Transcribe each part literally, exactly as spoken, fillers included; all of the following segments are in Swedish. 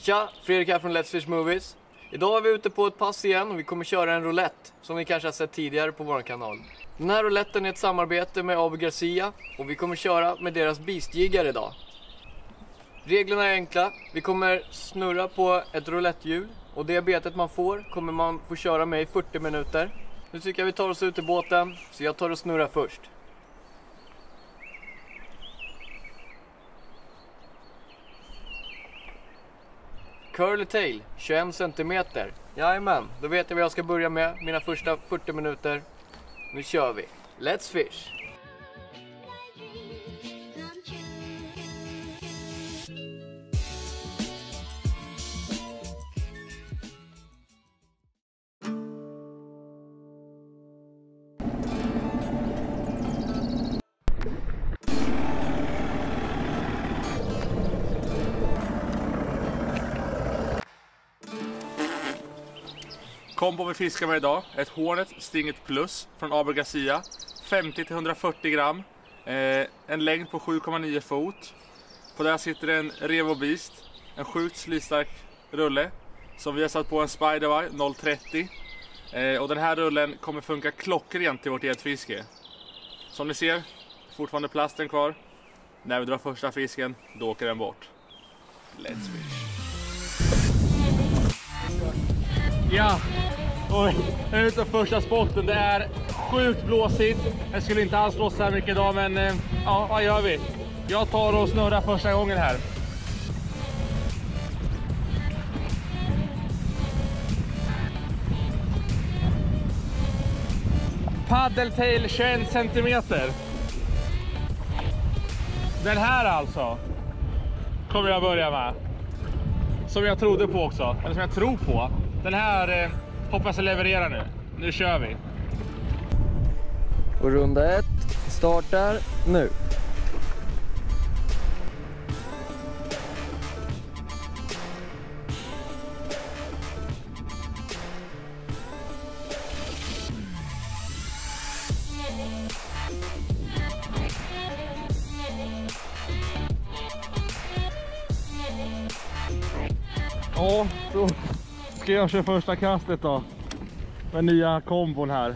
Tja, Fredrik här från Let's Fish Movies. Idag är vi ute på ett pass igen och vi kommer köra en roulette som ni kanske har sett tidigare på vår kanal. Den här rouletten är ett samarbete med Abu Garcia och vi kommer köra med deras beastjiggar idag. Reglerna är enkla. Vi kommer snurra på ett roulettehjul och det betet man får kommer man få köra med i fyrtio minuter. Nu tycker jag vi tar oss ut i båten så jag tar och snurrar först. Curly tail, tjugoen centimeter. Jajamän, då vet jag vad jag ska börja med. Mina första fyrtio minuter. Nu kör vi. Let's fish! Kombo vi fiskar med idag, ett Hornet Stinget Plus från Abu Garcia, femtio till hundrafyrtio gram, eh, en längd på sju komma nio fot. På där sitter en Revo Beast, en sjukt slitstark rulle som vi har satt på en Spiderwire noll trettio. Eh, och den här rullen kommer funka klockrent till vårt gäddfiske. Som ni ser, fortfarande plasten kvar. När vi drar första fisken, då åker den bort. Let's fish! Ja, och ute på första spotten. Det är sjukt blåsigt. Jag skulle inte alls blåsa så här mycket idag, men ja, vad gör vi? Jag tar och snurrar första gången här. Paddeltail tjugoen centimeter. Den här alltså kommer jag börja med. Som jag trodde på också, eller som jag tror på. Den här eh, hoppas jag leverera nu. Nu kör vi. Och runda ett startar nu. Ja, då ska jag köra första kastet då. Med nya kombon här.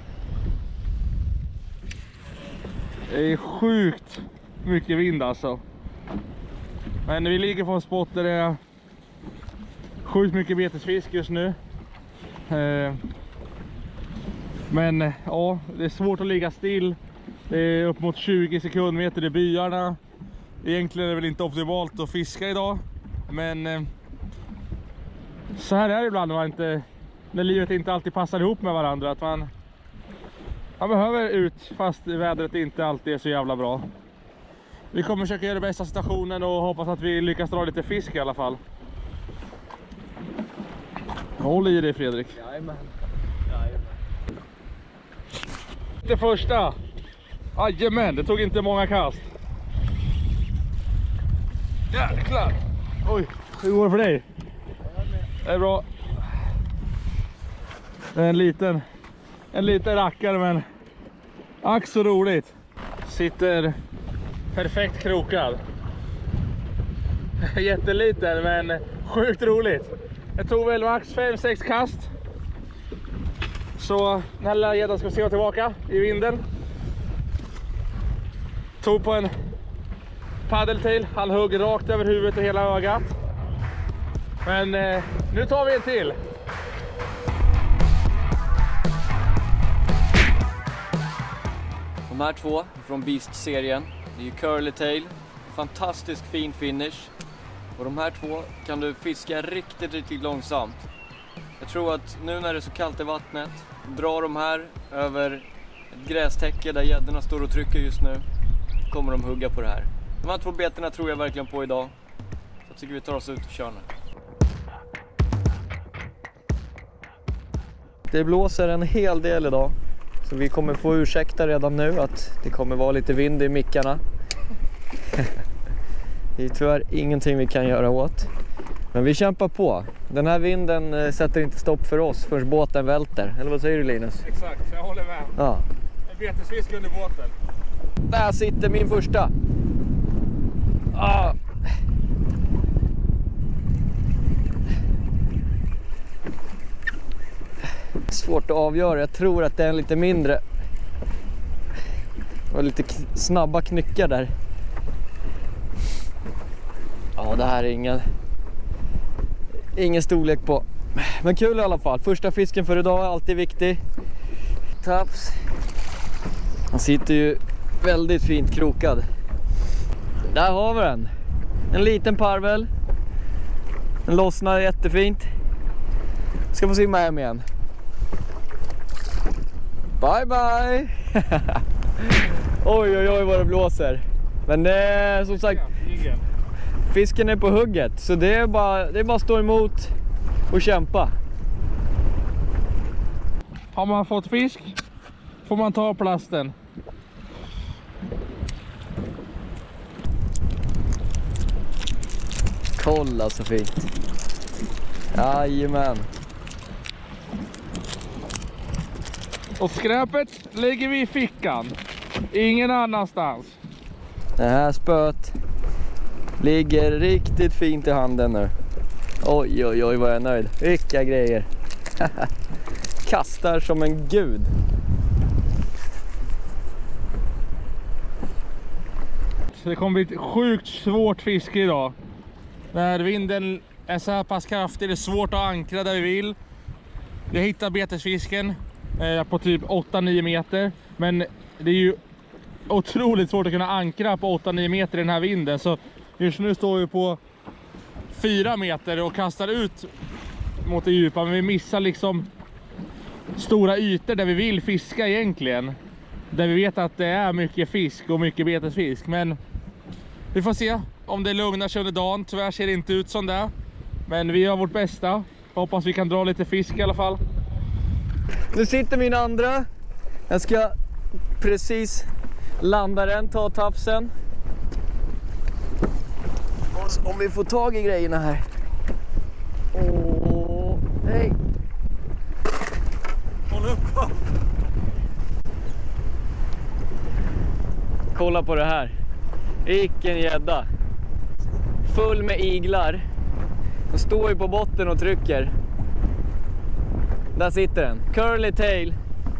Det är sjukt mycket vind alltså. Men vi ligger på en spot där det är sjukt mycket betesfisk just nu. Men ja, det är svårt att ligga still. Det är upp mot tjugo sekundmeter i byarna. Egentligen är det väl inte optimalt att fiska idag. Men så här är det ibland när, man inte, när livet inte alltid passar ihop med varandra. Att man, man behöver ut fast vädret inte alltid är så jävla bra. Vi kommer försöka göra det bästa situationen och hoppas att vi lyckas dra lite fisk i alla fall. Håll i dig, Fredrik. Jajamän. Jajamän. Det första. Jajamän, det tog inte många kast. Jäklar. Oj, hur går det för dig? Det är bra. Det är en liten En liten rackare, men ack så roligt. Sitter perfekt krokad. Jätteliten, men sjukt roligt. Jag tog väl max fem sex kast. Så den här lilla gäddan ska se tillbaka i vinden. Tog på en paddeltail. Han hugg rakt över huvudet och hela ögat. Men eh, nu tar vi en till. De här två från Beast-serien, det är ju Curly tail. Fantastisk fin finish. Och de här två kan du fiska riktigt, riktigt långsamt. Jag tror att nu när det är så kallt i vattnet, drar de här över ett grästäcke där gäddorna står och trycker just nu, kommer de hugga på det här. De här två beterna tror jag verkligen på idag. Så jag tycker vi tar oss ut och kör nu. Det blåser en hel del idag. Så vi kommer få ursäkta redan nu att det kommer vara lite vind i mickarna. Det är tyvärr ingenting vi kan göra åt. Men vi kämpar på. Den här vinden sätter inte stopp för oss förrän båten välter. Eller vad säger du, Linus? Exakt, jag håller med. Ja. En betesfisk under båten. Där sitter min första. Ah. Svårt att avgöra. Jag tror att det är en lite mindre. Det var lite snabba knyckar där. Ja, det här är ingen ingen storlek på. Men kul i alla fall. Första fisken för idag är alltid viktig. Tafs. Han sitter ju väldigt fint krokad. Där har vi den. En liten parvel. Den lossnar jättefint. Ska få simma hem igen. Bye bye. Oj oj oj vad det blåser. Men det är som sagt, fisken är på hugget. Så det är bara, det är bara att stå emot och kämpa. Har man fått fisk får man ta plasten. Kolla så fint. Jajamän. Och skräpet lägger vi i fickan. Ingen annanstans. Det här spöet ligger riktigt fint i handen nu. Oj oj oj vad jag är nöjd. Vilka grejer. Kastar som en gud. Det kommer bli ett sjukt svårt fiske idag. När vinden är så här pass kraftig, det är svårt att ankra där vi vill. Vi hittar betesfisken eh, på typ åtta nio meter. Men det är ju otroligt svårt att kunna ankra på åtta nio meter i den här vinden. Så just nu står vi på fyra meter och kastar ut mot det djupa. Men vi missar liksom stora ytor där vi vill fiska egentligen. Där vi vet att det är mycket fisk och mycket betesfisk. Men vi får se om det lugnar sig under dagen. Tyvärr ser det inte ut som det. Men vi gör vårt bästa. Hoppas vi kan dra lite fisk i alla fall. Nu sitter min andra. Jag ska precis landa den, ta tafsen. Och om vi får tag i grejerna här. Åh, hej. Håll upp. Kolla på det här. Vilken gädda. Full med iglar. Den står ju på botten och trycker. Där sitter den. Curly tail.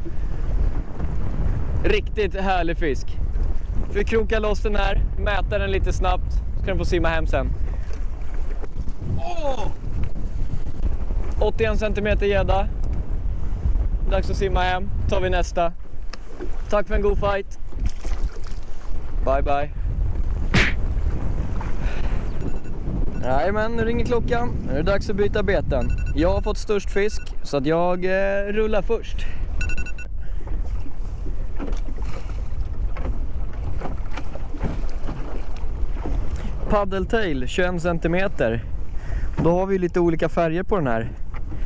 Riktigt härlig fisk. Vi krokar loss den här. Mäta den lite snabbt. Så kan den få simma hem sen. Oh! åttioen centimeter gädda. Dags att simma hem. Tar vi nästa. Tack för en god fight. Bye bye. Nej men nu ringer klockan. Nu är det dags att byta beten. Jag har fått störst fisk så att jag eh, rullar först. Paddeltail tjugoen centimeter. Då har vi lite olika färger på den här.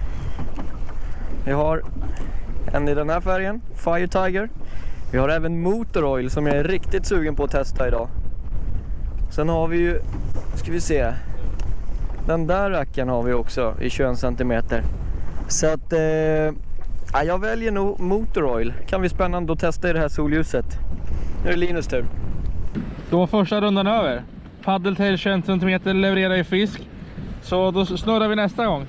Vi har en i den här färgen, Fire Tiger. Vi har även Motor Oil som jag är riktigt sugen på att testa idag. Sen har vi ju, ska vi se, den där rackaren har vi också i tjugoen centimeter. Så att eh, ja, jag väljer nog Motor Oil. Kan bli spännande att testa i det här solljuset. Nu är det Linus tur. Då var första rundan över. Paddeltail tjugoen centimeter levererar i fisk. Så då snurrar vi nästa gång.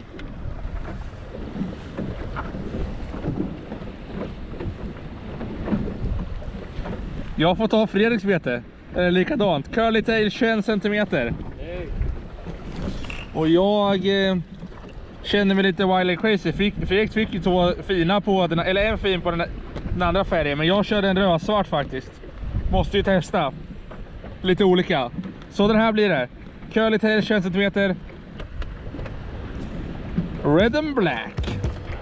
Jag får ta Fredriks bete. Eller likadant. Curly tail tjugoen centimeter. Hey. Och jag eh, känner mig lite wild and crazy. Fredrik fick ju två fina på den, eller en fin på den, den andra färgen. Men jag körde en rödsvart faktiskt. Måste ju testa. Lite olika. Så den här blir det. Curly tail tjugoen centimeter. Red and black.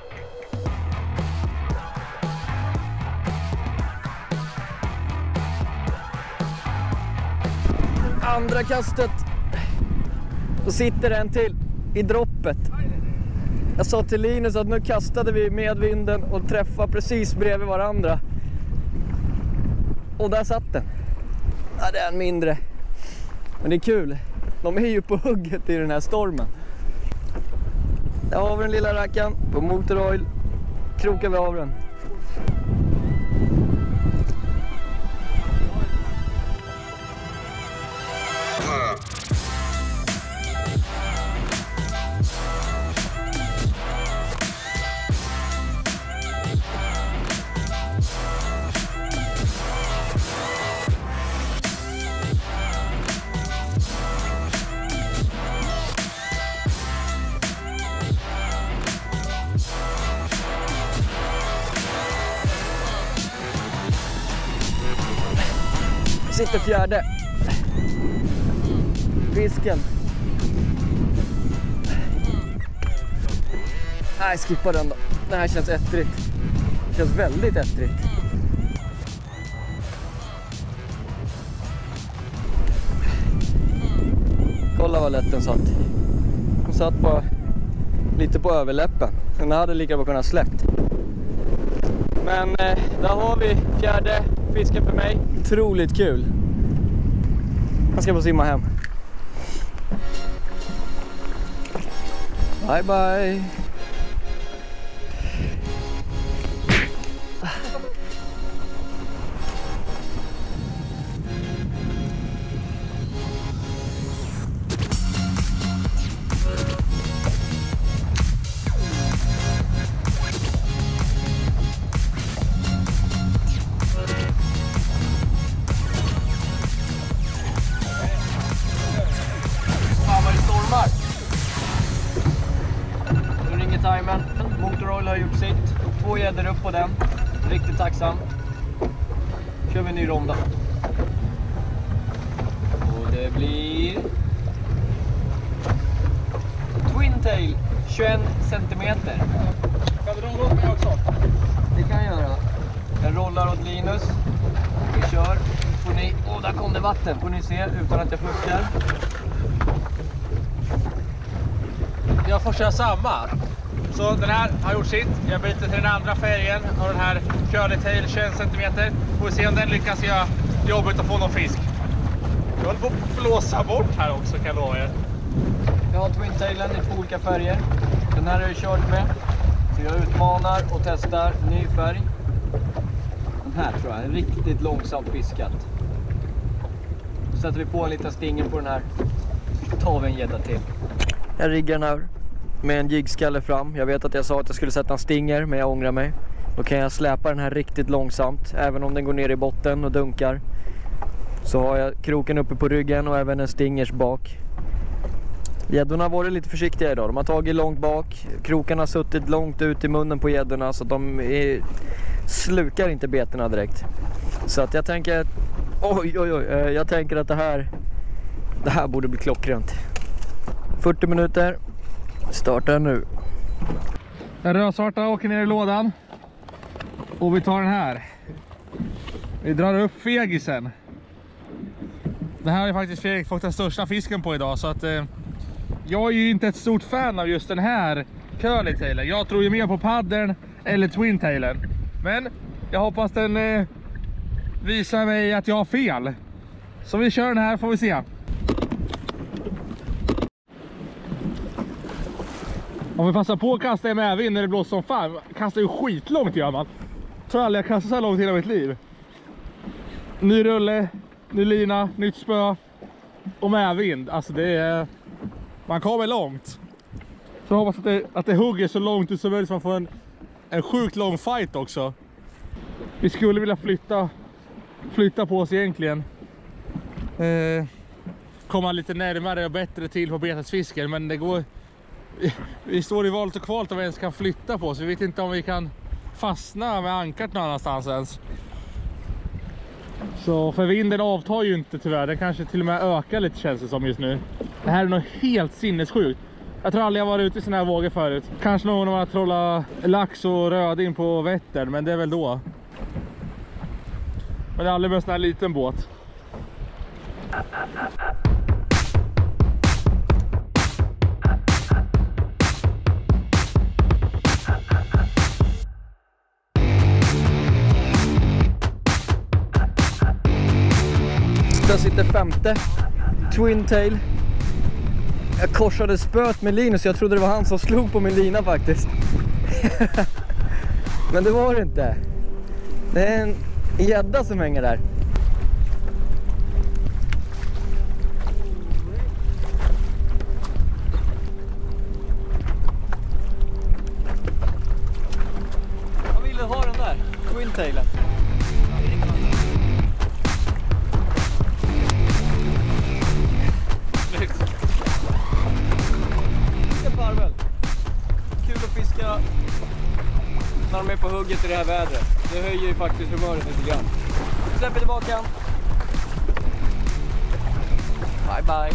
Andra kastet. Då sitter en till i droppet. Jag sa till Linus att nu kastade vi med vinden och träffade precis bredvid varandra. Och där satt den. Ja, det är en mindre. Men det är kul. De är ju på hugget i den här stormen. Där har vi den lilla rackan på Motor Oil. Krokar vi av den. sitter fjärde fisken. Nej, skippa den då. Det här känns ettrigt. Det känns väldigt ettrigt. Kolla vad lätt den satt. Den satt bara lite på överläppen. Den hade lika bra kunnat släppt. Men eh, där har vi fjärde fisken för mig. Otroligt kul. Han ska få simma hem. Bye bye. Nu ringer timern. Motoroil har gjort sitt. Två gäddor upp på den. Riktigt tacksam. Kör vi en ny ronda. Och det blir Twin Tail tjugoett centimeter. Kan du rolla med också? Det kan jag göra. Jag rollar åt Linus. Vi kör. Får ni... Åh, där kom det vatten. Får ni se utan att jag fuskar. Jag får köra samma. Så den här har gjort sitt. Jag byter till den andra färgen av den här Curly Tail tjugoett centimeter. Får vi se om den lyckas göra jobbigt att få någon fisk. Jag håller på att blåsa bort här också, kan jag lova er. Jag har Twin Tailen i två olika färger. Den här har jag kört med. Så jag utmanar och testar ny färg. Den här tror jag är riktigt långsamt fiskat. Så sätter vi på en liten stinger på den här. Så tar vi en gädda till. Jag riggar den här med en jigskalle fram. Jag vet att jag sa att jag skulle sätta en stinger, men jag ångrar mig. Då kan jag släpa den här riktigt långsamt. Även om den går ner i botten och dunkar. Så har jag kroken uppe på ryggen och även en stingers bak. Gäddorna har varit lite försiktiga idag. De har tagit långt bak. Krokarna har suttit långt ut i munnen på gäddorna. Så att de är, slukar inte betena direkt. Så att jag tänker... Oj, oj, oj. Jag tänker att det här... Det här borde bli klockrent. fyrtio minuter. Startar nu. Den rödsvarta åker ner i lådan. Och vi tar den här. Vi drar upp fegisen. Det här är faktiskt Fredrik fått den största fisken på idag. Så att eh, jag är ju inte ett stort fan av just den här Curly Tailen. Jag tror ju mer på paddern eller Twin Tailen. Men jag hoppas den eh, visar mig att jag har fel. Så vi kör den här, får vi se. Om vi passar på att kasta med även när det blåser som fan. Kastar ju skitlångt gör man. Jag tror aldrig jag kastar så här långt i hela mitt liv. Ny rulle, ny lina, nytt spö. Och medvind. Alltså det är... Man kommer långt. Så jag hoppas att det, att det hugger så långt ut som möjligt så man får en, en sjukt lång fight också. Vi skulle vilja flytta, flytta på oss egentligen. Eh, komma lite närmare och bättre till på betesfisken. Men det går... Vi står i valet och kvalt om vi ens kan flytta på oss. Vi vet inte om vi kan fastna med ankart någon annanstans ens. Så för vinden avtar ju inte tyvärr. Den kanske till och med ökar lite känns det som just nu. Det här är nog helt sinnessjukt. Jag tror aldrig jag varit ute i såna här vågor förut. Kanske någon har trollat lax och röding på Vättern, men det är väl då. Men det är aldrig med en sån här liten båt. Där sitter femte Twin Tail. Jag korsade spöt med Linus. Jag trodde det var han som slog på min lina faktiskt. Men det var det inte. Det är en gädda som hänger där. Jag ville ha den där Twin Tailen. Kul att fiska när de är på hugget i det här vädret. Det höjer ju faktiskt humöret lite grann. Släpper tillbaka. Bye bye.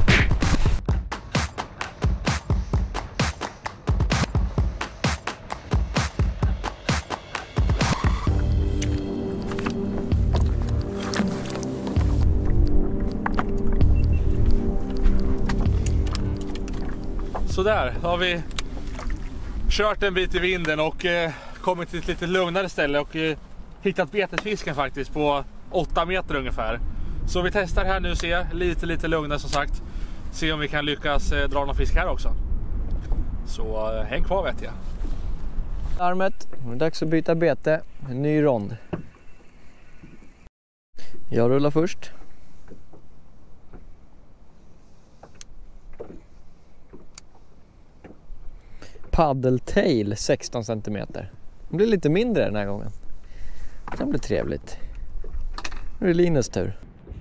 Så där har vi kört en bit i vinden och eh, kommit till ett lite lugnare ställe och eh, hittat betesfisken faktiskt på åtta meter ungefär. Så vi testar här nu, se lite lite lugnare som sagt. Se om vi kan lyckas eh, dra någon fisk här också. Så eh, häng kvar vet jag. Armet, det är dags att byta bete. En ny rond. Jag rullar först. Paddeltail sexton centimeter. Det blir lite mindre den här gången. Det blir trevligt. Nu är det Linus tur.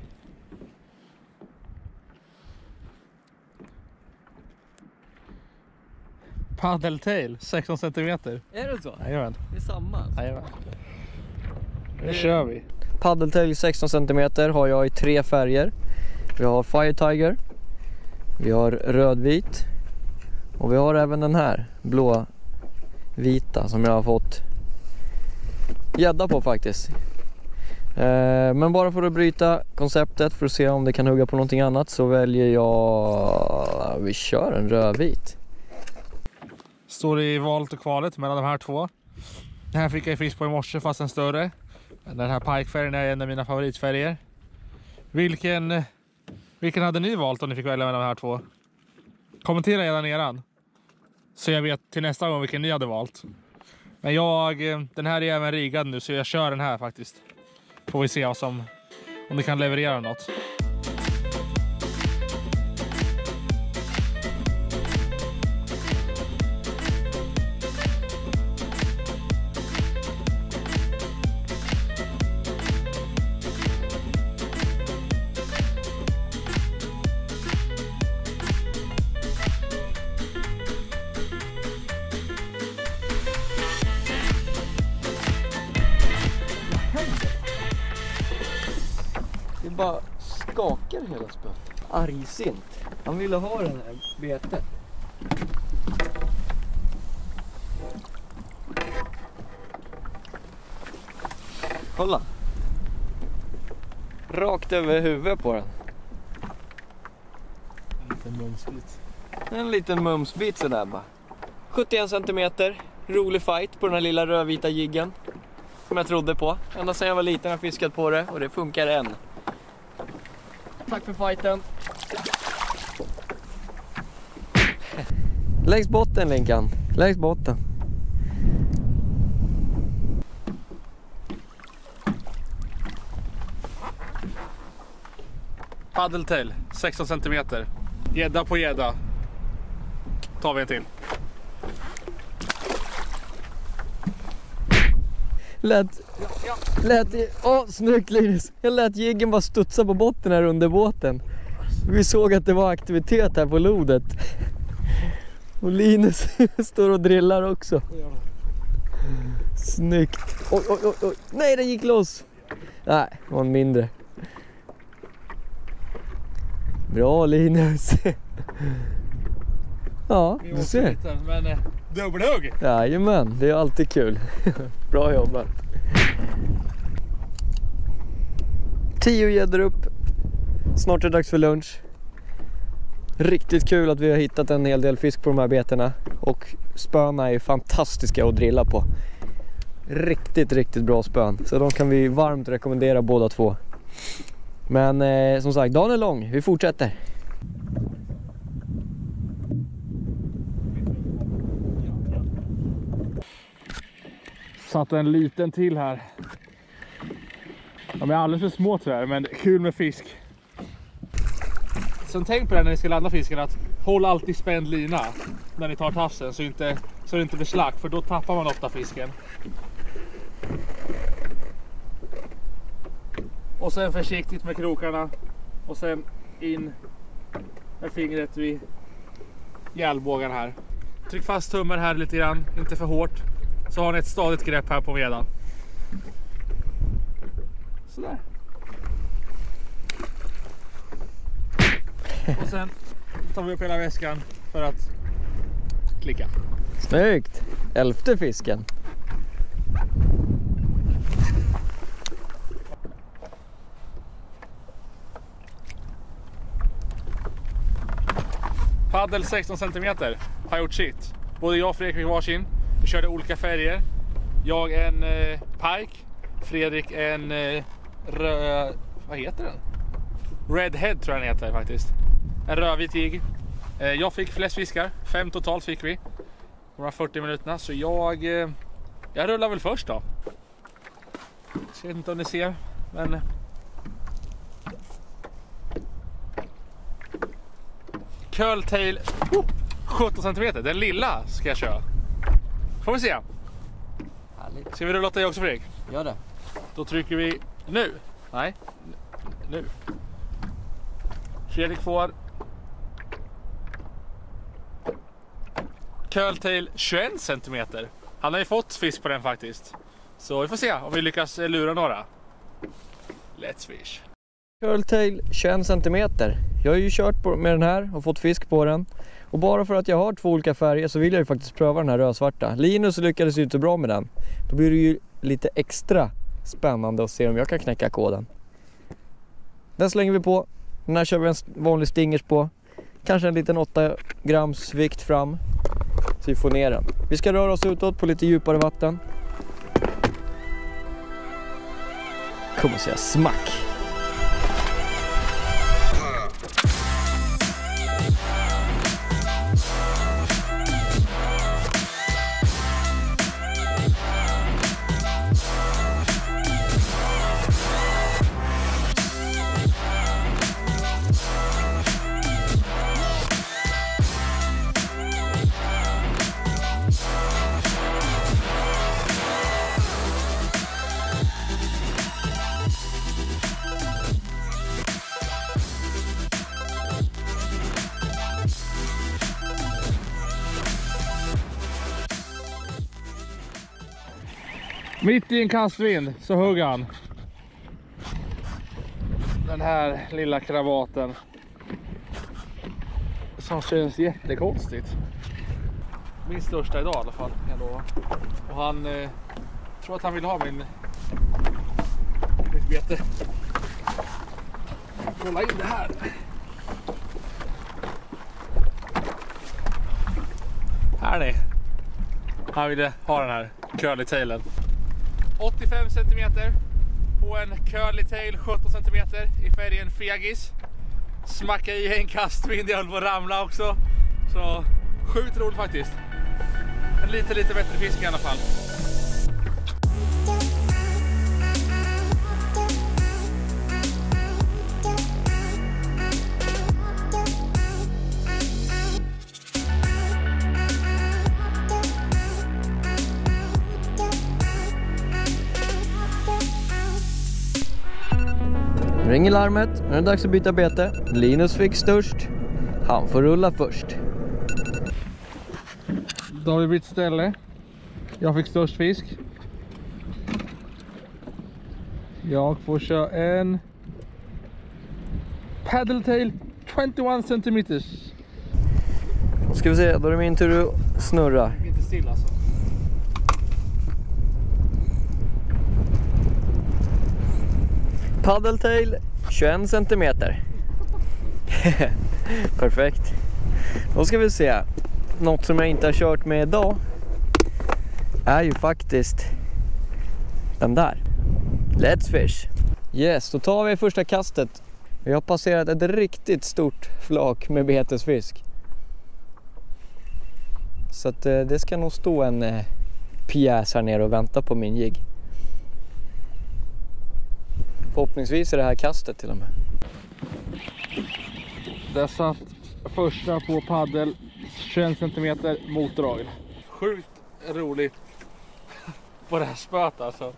Paddeltail sexton centimeter. Är det så? Jajamän. Det är samma. Jajamän. Nu kör vi. Paddeltail sexton centimeter har jag i tre färger. Vi har Fire Tiger. Vi har rödvit. Och vi har även den här blå vita som jag har fått gädda på faktiskt. Eh, men bara för att bryta konceptet för att se om det kan hugga på någonting annat så väljer jag... Vi kör en rödvit. Står i valet och kvalet mellan de här två. Den här fick jag fisk på i morse fast en större. Den här pikefärgen är en av mina favoritfärger. Vilken, vilken hade ni valt om ni fick välja mellan de här två? Kommentera gärna nedan. Så jag vet till nästa gång vilken ni hade valt. Men jag, den här är även riggad nu så jag kör den här faktiskt. Får vi se vad som, om det kan leverera något. Det bara skakar hela spöet. Argsint. Han ville ha den här betet. Kolla. Rakt över huvudet på den. En liten mumsbit. En liten mumsbit sådär bara. sjuttioen centimeter. Rolig fight på den här lilla rödvita jiggen. Som jag trodde på. Ända sedan jag var liten har jag fiskat på det. Och det funkar än. Tack för fighten. Längs botten Linkan. Längs botten. Paddeltail sexton centimeter. Gädda på gädda. Tar vi en till. Lät, lät, åh snyggt Linus. Jag lät jiggen bara studsa på botten här under båten. Vi såg att det var aktivitet här på lodet. Och Linus står och drillar också. Snyggt. Oj, oj, oj, oj. Nej, den gick loss. Nej, det var en mindre. Bra Linus. Ja, du ser. Men eh, dubbelhugg. Jajamän, det är alltid kul. Bra jobbat. Tio gäddor upp. Snart är det dags för lunch. Riktigt kul att vi har hittat en hel del fisk på de här betena. Och spöna är fantastiska att drilla på. Riktigt, riktigt bra spön. Så de kan vi varmt rekommendera båda två. Men eh, som sagt, dagen är lång. Vi fortsätter. Satt en liten till här. De är alldeles för små tyvärr, men kul med fisk. Sen tänk på det när ni ska landa fisken, att håll alltid spänd lina när ni tar tafsen så, inte, så det inte blir slack, för då tappar man ofta fisken. Och sen försiktigt med krokarna och sen in med fingret vid gällbågen här. Tryck fast tummen här lite grann, inte för hårt. Så har ni ett stadigt grepp här på medan. Sådär. Och sen tar vi upp hela väskan för att klicka. Snyggt! Elfte fisken. Paddel sexton centimeter har gjort sitt. Både jag och Fredrik fick varsin. Vi körde olika färger. Jag en eh, pike. Fredrik en eh, rö... Vad heter den? Redhead tror jag den heter faktiskt. En rödvit jigg. Eh, jag fick flest fiskar. Fem totalt fick vi. De här fyrtio minuterna. Så jag... Eh, jag rullar väl först då. Jag vet inte om ni ser. Men... Curltail oh, sjutton centimeter. Den lilla ska jag köra. Får vi se. Härligt. Ska vi rulla åtta jag också, Fredrik? Gör det. Då trycker vi nu. Nej, nu. Fredrik får Curltail tjugoett centimeter. Han har ju fått fisk på den faktiskt. Så vi får se om vi lyckas lura några. Let's fish. Curltail tjugoett centimeter. Jag har ju kört på, med den här och fått fisk på den. Och bara för att jag har två olika färger så vill jag ju faktiskt pröva den här rödsvarta. Linus lyckades ju inte bra med den. Då blir det ju lite extra spännande att se om jag kan knäcka koden. Den slänger vi på. Den här kör vi en vanlig stingers på. Kanske en liten åtta grams vikt fram. Så vi får ner den. Vi ska röra oss utåt på lite djupare vatten. Kommer att säga smack. Mitt i en kastvind så hugger han den här lilla kravaten som känns jättekonstigt. Min största idag i alla fall. Och han eh, tror att han vill ha min mitt bete. Kolla in det här. Här är han ville ha den här curly-tailen. åttiofem centimeter på en curly-tail, sjutton centimeter i färgen fegis. Smacka i en kastvind, jag höll på att ramla också. Så sjukt roligt faktiskt. En lite lite bättre fisk i alla fall. Ringer larmet, nu är det dags att byta bete. Linus fick störst. Han får rulla först. Då har vi bytt ställe. Jag fick störst fisk. Jag får köra en paddle-tail tjugoett centimeter. Då ska vi se, då är det min tur att snurra. Inte still alltså. Paddle-tail tjugoett centimeter. Perfekt. Då ska vi se. Något som jag inte har kört med idag är ju faktiskt den där. Let's fish. Yes, då tar vi första kastet. Vi har passerat ett riktigt stort flak med betesfisk. Så att eh, det ska nog stå en eh, pjäs här nere och vänta på min jigg. Förhoppningsvis är det här kastet till och med. Där satt första på paddel tjugoett centimeter motoragel. Sjukt roligt på det här spöet alltså.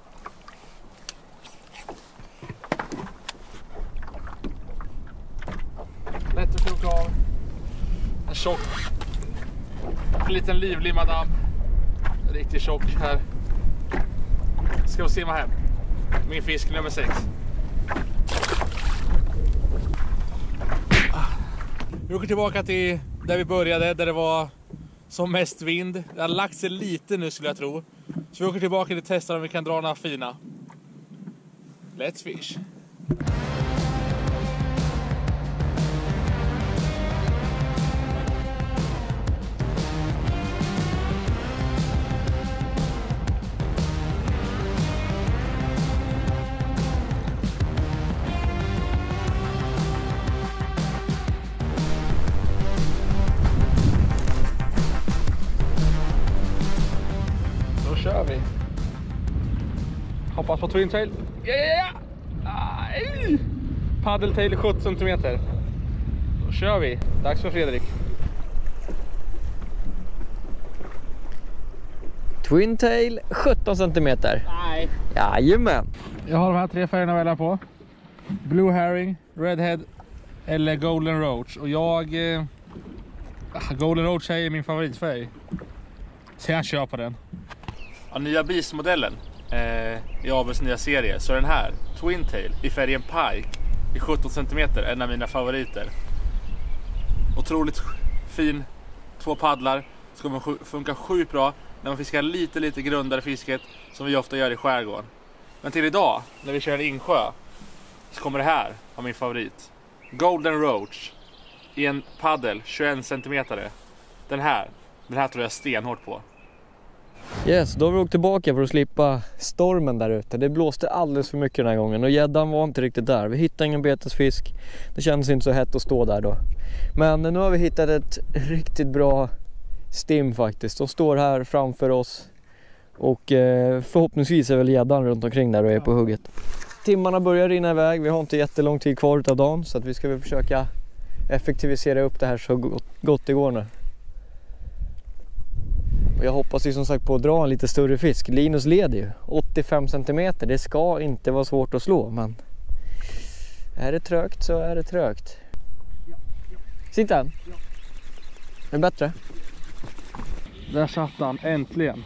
Lätt att kroka av. En tjock, en liten livlig madam. Riktigt tjock här. Ska vi simma hem. Min fisk nummer sex. Vi åker tillbaka till där vi började, där det var som mest vind. Det har lagt sig lite nu skulle jag tro. Så vi åker tillbaka och testar om vi kan dra några fina. Let's fish! Kör vi. Hoppas på Twin Tail. Ja, ja, ja. Paddle Tail sjutton centimeter. Då kör vi. Dags för Fredrik. Twin Tail sjutton centimeter. Nej. Jajamän. Jag har de här tre färgerna att välja på. Blue Herring, Redhead eller Golden Roach. Och jag... Eh, Golden Roach är min favoritfärg. Så jag kör på den. Ja, nya Beast-modellen eh, i A B:s nya serie. Så den här, Twin Tail i färgen Pike i sjutton centimeter, en av mina favoriter. Otroligt fin, två paddlar. Ska funka sjukt bra när man fiskar lite lite grundare fisket som vi ofta gör i skärgården. Men till idag, när vi kör en insjö, så kommer det här av min favorit. Golden Roach i en paddel tjugoen centimeter. Den här, den här tror jag stenhårt på. Yes, då har vi åkt tillbaka för att slippa stormen där ute. Det blåste alldeles för mycket den här gången och gäddan var inte riktigt där. Vi hittade ingen betesfisk. Det kändes inte så hett att stå där då. Men nu har vi hittat ett riktigt bra stim faktiskt. De står här framför oss och eh, förhoppningsvis är väl gäddan runt omkring där och är på hugget. Timmarna börjar rinna iväg. Vi har inte jättelång tid kvar utav dagen så att vi ska väl försöka effektivisera upp det här så gott, gott det går nu. Och jag hoppas ju som sagt på att dra en lite större fisk. Linus leder ju åttiofem centimeter. Det ska inte vara svårt att slå, men är det trögt så är det trögt. Sitter han? Är det bättre? Där satt han, äntligen.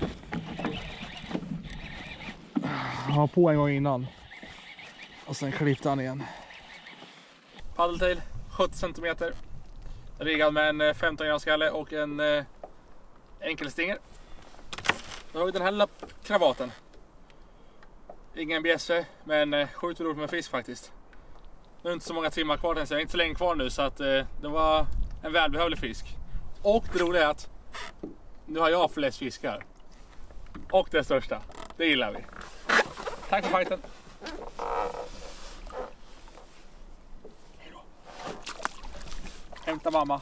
Han var på en gång innan. Och sen klippte han igen. Paddle Tail, sjutton centimeter. Riggad med en femton gram skalle och en eh, enkelstinger. Då har vi den här lilla kravaten. Ingen bjässe, men eh, sjukt roligt med fisk faktiskt. Nu är inte så många timmar kvar, så jag är inte så länge kvar nu, så att eh, det var en välbehövlig fisk. Och det roliga är att nu har jag flest fiskar. Och det största. Det gillar vi. Tack för fighten. Hejdå. Hämta mamma.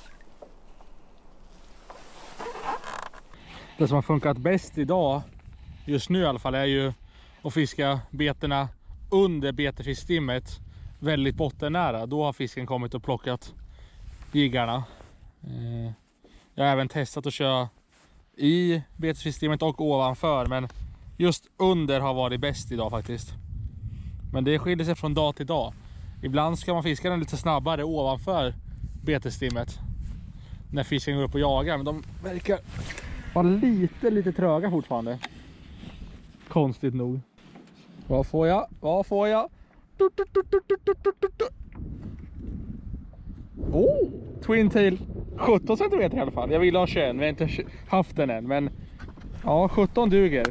Det som har funkat bäst idag, just nu i alla fall, är ju att fiska beterna under betefiskstimmet väldigt bottennära. Då har fisken kommit och plockat jiggarna. Jag har även testat att köra i betesfiskstimmet och ovanför, men just under har varit bäst idag faktiskt. Men det skiljer sig från dag till dag. Ibland ska man fiska den lite snabbare ovanför betestimmet när fisken går upp och jagar, men de verkar vara lite lite tröga fortfarande. Konstigt nog. Vad får jag? Vad får jag? Oh, Twin Tail sjutton centimeter i alla fall. Jag vill ha tjugoen, vi har inte haft den än, men ja, sjutton duger.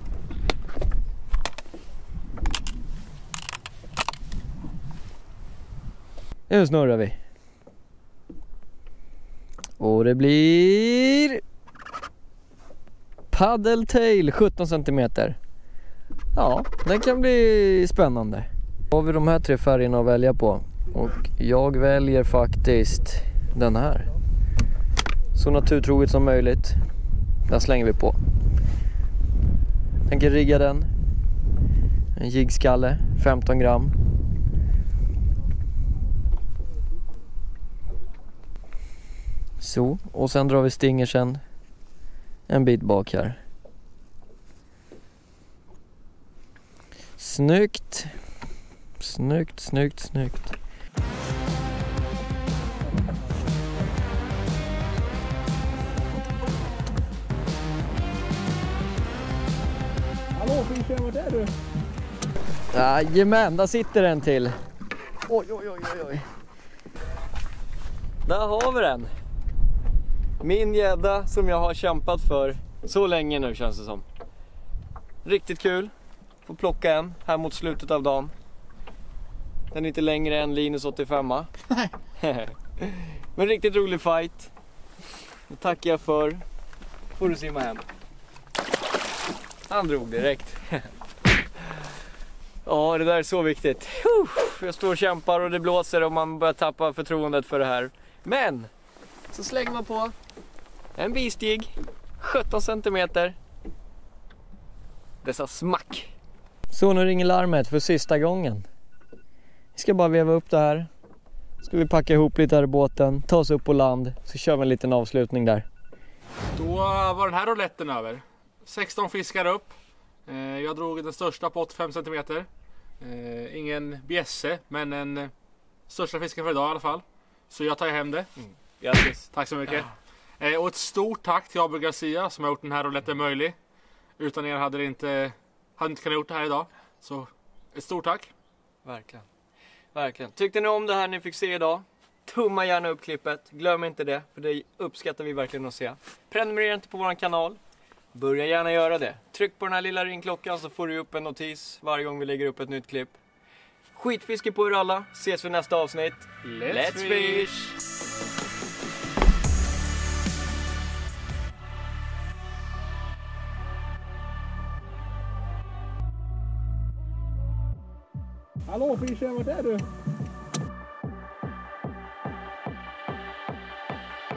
Nu snurrar vi. Och det blir Paddle Tail sjutton centimeter. Ja, den kan bli spännande. Då har vi de här tre färgerna att välja på. Och jag väljer faktiskt den här. Så naturtroget som möjligt. Den slänger vi på. Tänker rigga den. En jigskalle, femton gram. Så, och sen drar vi stingersen en bit bak här. Snyggt. Snyggt, snyggt, snyggt. Hallå, fiskaren, vart är du? Jajamän, där sitter en till. Oj, oj, oj, oj, oj. Där har vi den. Min gädda som jag har kämpat för så länge nu, känns det som. Riktigt kul. Får plocka en här mot slutet av dagen. Den är inte längre än Linus åttiofem. Men riktigt rolig fight. Det tackar jag för. Får du simma hem. Han drog direkt. Ja, det där är så viktigt. Jag står och kämpar och det blåser och man börjar tappa förtroendet för det här. Men så slänger man på en bistig, sjutton centimeter. Dessa smack. Så nu ringer larmet för sista gången. Vi ska bara veva upp det här. Ska vi packa ihop lite här i båten, ta oss upp på land, så kör vi en liten avslutning där. Då var den här rouletten över. sexton fiskar upp. Jag drog den största på åttiofem centimeter. Ingen bjässe, men en största fisken för idag i alla fall. Så jag tar hem det. Mm. Grattis. Tack så mycket. Ja. Och ett stort tack till Abu Garcia som har gjort den här rouletten möjlig. Utan er hade det inte, hade inte kunnat gjort det här idag. Så ett stort tack. Verkligen. Verkligen. Tyckte ni om det här ni fick se idag? Tumma gärna upp klippet. Glöm inte det, för det uppskattar vi verkligen att se. Prenumerera inte på vår kanal. Börja gärna göra det. Tryck på den här lilla ringklockan så får du upp en notis varje gång vi lägger upp ett nytt klipp. Skitfiske på er alla. Ses vi nästa avsnitt. Let's, Let's fish! fish. Hallå Fischer, vart är du?